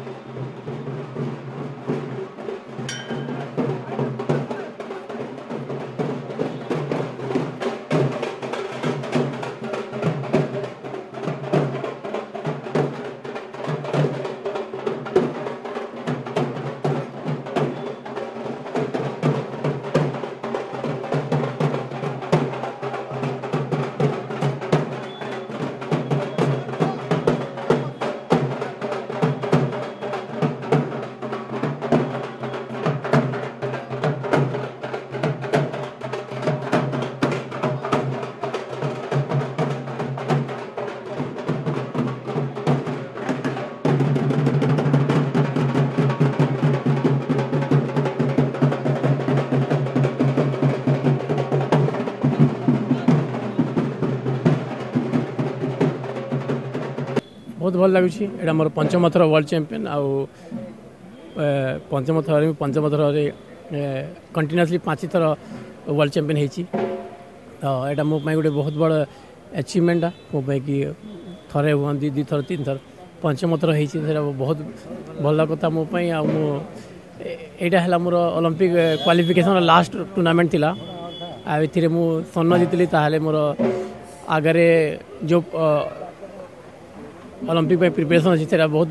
बहुत भल लगुच एटा मोर पंचम थर वर्ल्ड चैंपियन आउ पंचम थर कंटिन्यूअसली 5 थर वर्ल्ड चैंपियन होती तो यहाँ मो गोटे बहुत बड़ अचीवमेंट मो कि थरे हुआ दी थर 3 थर पंचम थर हो बहुत भल कथा मोपाई यहाँ है मोर ओलंपिक क्वालिफिकेशन लास्ट टूर्नामेंट थिला ए मु स्वर्ण जीतली ताहले मोर आगरे जो ओलंपिक प्रिपरेशन अच्छी से बहुत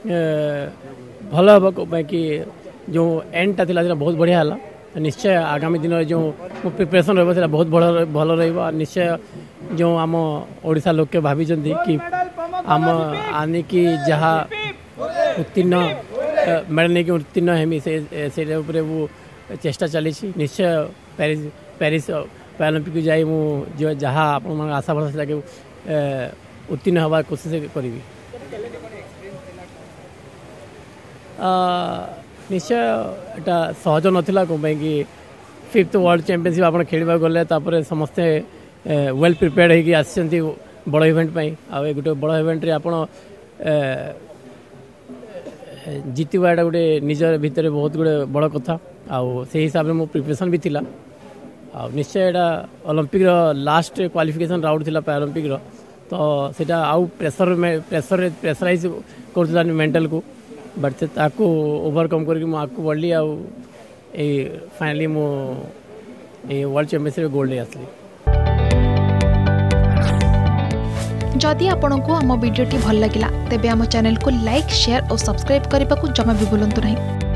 भल हम कि जो एंडटा था बहुत बढ़िया है निश्चय आगामी दिन जो प्रिपरेशन रहा बहुत भल रहा निश्चय जो आम ओडिशा लोक के भाभी कि आम आने की जहाँ उत्तीर्ण मेडल नहीं कि उत्तीर्ण हेमी से वो चेष्टा चली निश्चय पेरिस पैरालंपिक को जाए जो जहाँ आप आशा भरोसा लगे उत्तीर्ण हवा कोशिश करी निश्चय एटा सहज नाला कौन कि 5th वर्ल्ड चैंपियनशिप आप खेलवा गले समस्ते वेल प्रिपेयर्ड होगी आसी बड़ इवेंट आए गोटे बड़ इवेंट रे आप जीतवा एटा गोटे निज भितर बहुत गुड़े बड़ कथा आउ से हिसाब से मो प्रिपरेशन भी थिला निश्चय एटा ओलंपिक लास्ट क्वालिफिकेशन राउंड थिला पैरालंपिक तो सीटा आउ प्रेसराइज कर मेंटल को बट से ताको ओवरकम करके आगे बढ़ली फाइनली मो वर्ल्ड चैंपियनशिप गोल्ड ले आसली। जदि आपंक आम भिडी भल लगा तेब आम चैनल को लाइक शेयर और सब्सक्राइब करने को जमा भी भूलु नहीं।